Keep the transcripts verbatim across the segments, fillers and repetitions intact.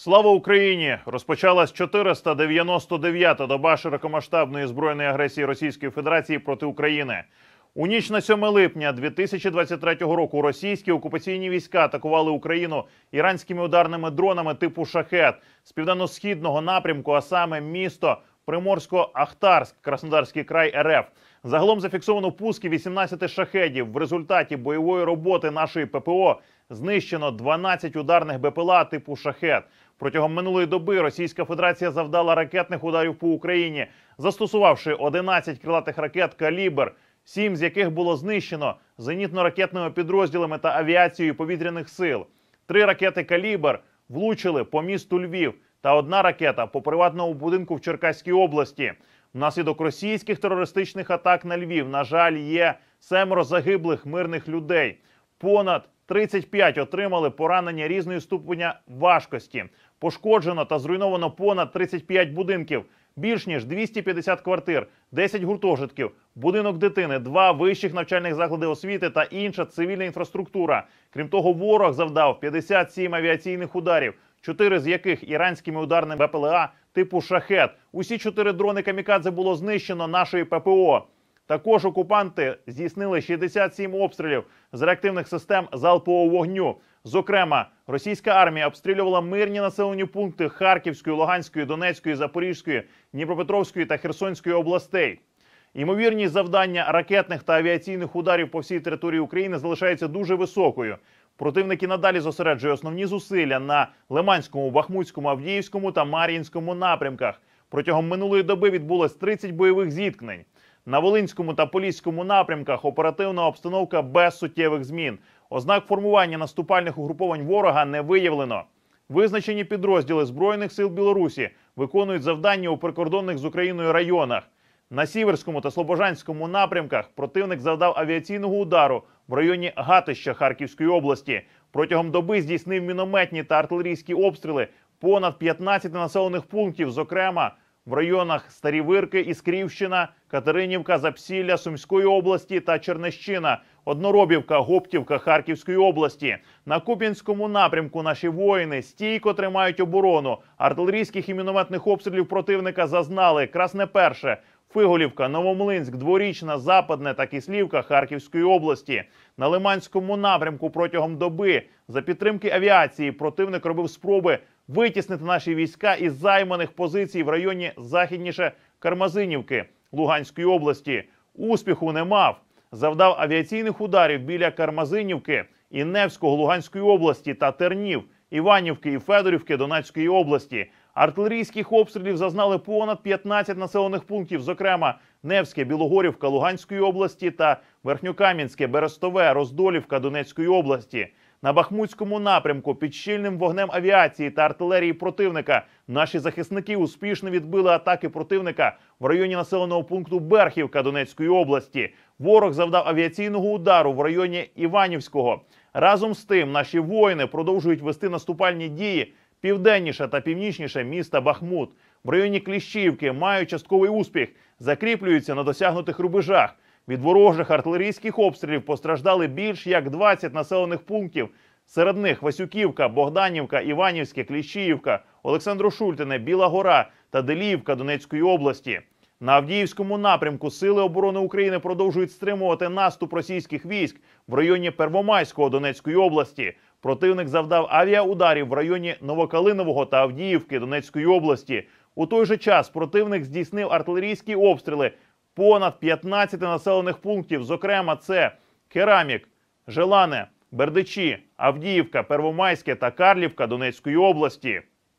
Слава Україні! Розпочалась чотириста дев'яносто дев'ята доба широкомасштабної збройної агресії Російської Федерації проти України. У ніч на сьоме липня дві тисячі двадцять третього року російські окупаційні війська атакували Україну іранськими ударними дронами типу «Шахед» з південно-східного напрямку, а саме місто Приморсько-Ахтарськ, Краснодарський край РФ. Загалом зафіксовано пуски вісімнадцяти шахедів. В результаті бойової роботи нашої ППО знищено дванадцять ударних БПЛА типу «Шахед». Протягом минулої доби Російська Федерація завдала ракетних ударів по Україні, застосувавши одинадцять крилатих ракет «Калібр», сім з яких було знищено зенітно-ракетними підрозділами та авіацією повітряних сил. Три ракети «Калібр» влучили по місту Львів та одна ракета по приватному будинку в Черкаській області. Внаслідок російських терористичних атак на Львів, на жаль, є семеро загиблих мирних людей. Понад тридцять п'ять отримали поранення різної ступеня важкості. Пошкоджено та зруйновано понад тридцять п'ять будинків, більш ніж двісті п'ятдесят квартир, десять гуртожитків, будинок дитини, два вищих навчальних заклади освіти та інша цивільна інфраструктура. Крім того, ворог завдав п'ятдесят сім авіаційних ударів, чотири з яких іранськими ударними БПЛА типу «Шахед». Усі чотири дрони «Камікадзе» було знищено нашою ППО. Також окупанти здійснили шістдесят сім обстрілів з реактивних систем залпового вогню. Зокрема, російська армія обстрілювала мирні населені пункти Харківської, Луганської, Донецької, Запорізької, Дніпропетровської та Херсонської областей. Ймовірність завдання ракетних та авіаційних ударів по всій території України залишається дуже високою. Противник і надалі зосереджує основні зусилля на Лиманському, Бахмутському, Авдіївському та Мар'їнському напрямках. Протягом минулої доби відбулось тридцять бойових зіткнень. На Волинському та Поліському напрямках оперативна обстановка без суттєвих змін. Ознак формування наступальних угруповань ворога не виявлено. Визначені підрозділи Збройних сил Білорусі виконують завдання у прикордонних з Україною районах. На Сіверському та Слобожанському напрямках противник завдав авіаційного удару в районі Гатища Харківської області. Протягом доби здійснив мінометні та артилерійські обстріли понад п'ятнадцяти населених пунктів, зокрема в районах Старі Вирки, Іскрівщина, Катеринівка, Запсілля Сумської області та Чернещина, Одноробівка, Гоптівка Харківської області. На Куп'янському напрямку наші воїни стійко тримають оборону. Артилерійських і мінометних обстрілів противника зазнали Красне Перше, Фиголівка, Новомлинськ, Дворічна, Западне та Кислівка Харківської області. На Лиманському напрямку протягом доби за підтримки авіації противник робив спроби витіснити наші війська із займаних позицій в районі західніше Кармазинівки Луганської області. Успіху не мав. Завдав авіаційних ударів біля Кармазинівки і Невського Луганської області та Тернів, Іванівки і Федорівки Донецької області. Артилерійських обстрілів зазнали понад п'ятнадцять населених пунктів, зокрема Невське, Білогорівка Луганської області та Верхньокам'янське, Берестове, Роздолівка Донецької області. На Бахмутському напрямку під щільним вогнем авіації та артилерії противника наші захисники успішно відбили атаки противника в районі населеного пункту Берхівка Донецької області. Ворог завдав авіаційного удару в районі Іванівського. Разом з тим наші воїни продовжують вести наступальні дії південніше та північніше міста Бахмут. В районі Кліщіївки мають частковий успіх, закріплюються на досягнутих рубежах. Від ворожих артилерійських обстрілів постраждали більш як двадцять населених пунктів. Серед них Васюківка, Богданівка, Іванівське, Кліщіївка, Олександро-Шультине, Біла Гора та Деліївка Донецької області. На Авдіївському напрямку Сили оборони України продовжують стримувати наступ російських військ в районі Первомайського Донецької області. Противник завдав авіаударів в районі Новокалинового та Авдіївки Донецької області. У той же час противник здійснив артилерійські обстріли понад п'ятнадцяти населених пунктів, зокрема це Керамік, Желане, Бердичі, Авдіївка, Первомайське та Карлівка Донецької області.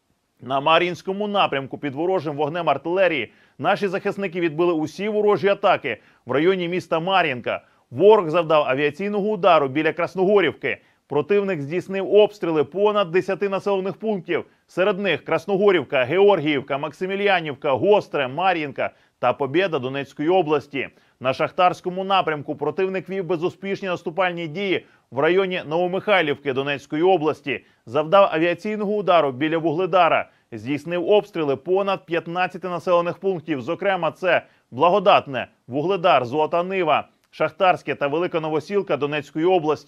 На Мар'їнському напрямку під ворожим вогнем артилерії наші захисники відбили усі ворожі атаки в районі міста Мар'їнка. Ворог завдав авіаційного удару біля Красногорівки. Противник здійснив обстріли понад десяти населених пунктів. Серед них Красногорівка, Георгіївка, Максимілянівка, Гостре, Мар'їнка та Побєда Донецької області. На Шахтарському напрямку противник вів безуспішні наступальні дії в районі Новомихайлівки Донецької області. Завдав авіаційного удару біля Вугледара. Здійснив обстріли понад п'ятнадцяти населених пунктів. Зокрема, це Благодатне, Вугледар, Золота Нива, Шахтарське та Велика Новосілка Донецької області.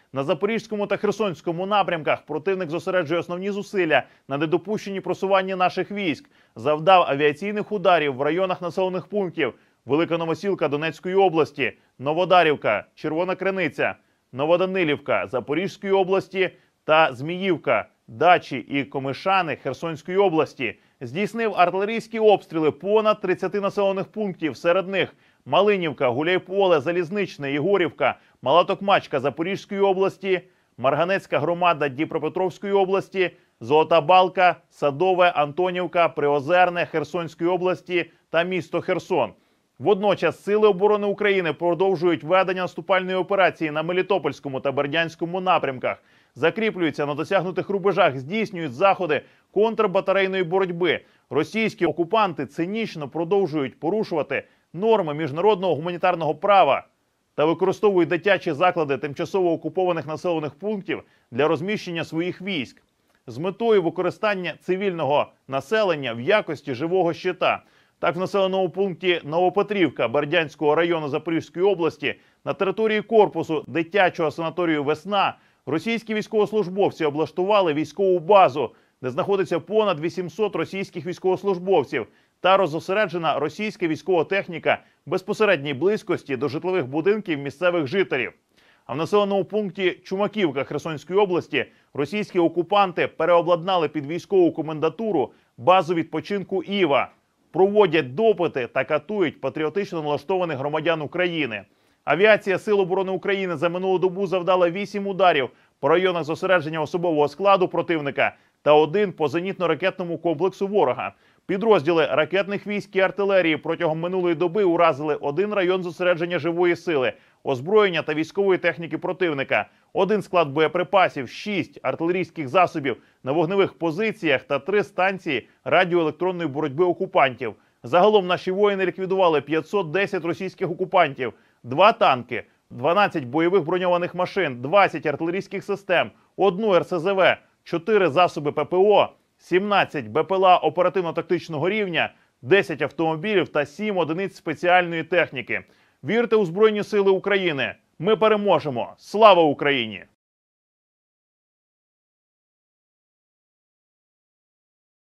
На Запорізькому та Херсонському напрямках противник зосереджує основні зусилля на недопущенні просування наших військ, завдав авіаційних ударів в районах населених пунктів Велика Новосілка Донецької області, Новодарівка, Червона Криниця, Новоданилівка Запорізької області та Зміївка, Дачі і Комишани Херсонської області. Здійснив артилерійські обстріли понад тридцяти населених пунктів, серед них Малинівка, Гуляйполе, Залізничне, Єгорівка, Мала Токмачка Запорізької області, Марганецька громада Дніпропетровської області, Золота Балка, Садове, Антонівка, Приозерне Херсонської області та місто Херсон. Водночас Сили оборони України продовжують ведення наступальної операції на Мелітопольському та Бердянському напрямках, закріплюються на досягнутих рубежах, здійснюють заходи контрбатарейної боротьби. Російські окупанти цинічно продовжують порушувати норми міжнародного гуманітарного права та використовують дитячі заклади тимчасово окупованих населених пунктів для розміщення своїх військ з метою використання цивільного населення в якості живого щита. Так, в населеному пункті Новопетрівка Бердянського району Запорізької області на території корпусу дитячого санаторію «Весна» російські військовослужбовці облаштували військову базу, де знаходиться понад вісімсот російських військовослужбовців та розосереджена російська військова техніка в безпосередній близькості до житлових будинків місцевих жителів. А в населеному пункті Чумаківка Херсонської області російські окупанти переобладнали під військову комендатуру базу відпочинку «Іва», проводять допити та катують патріотично налаштованих громадян України. Авіація Сил оборони України за минулу добу завдала вісім ударів по районах зосередження особового складу противника та один по зенітно-ракетному комплексу ворога. Підрозділи ракетних військ і артилерії протягом минулої доби уразили один район зосередження живої сили, озброєння та військової техніки противника, один склад боєприпасів, шість артилерійських засобів на вогневих позиціях та три станції радіоелектронної боротьби окупантів. Загалом наші воїни ліквідували п'ятсот десять російських окупантів, два танки, дванадцять бойових броньованих машин, двадцять артилерійських систем, одну ер се зе ве, чотири засоби пе пе о, сімнадцять бе пе ел а оперативно-тактичного рівня, десять автомобілів та сім одиниць спеціальної техніки. Вірте у Збройні Сили України! Ми переможемо! Слава Україні!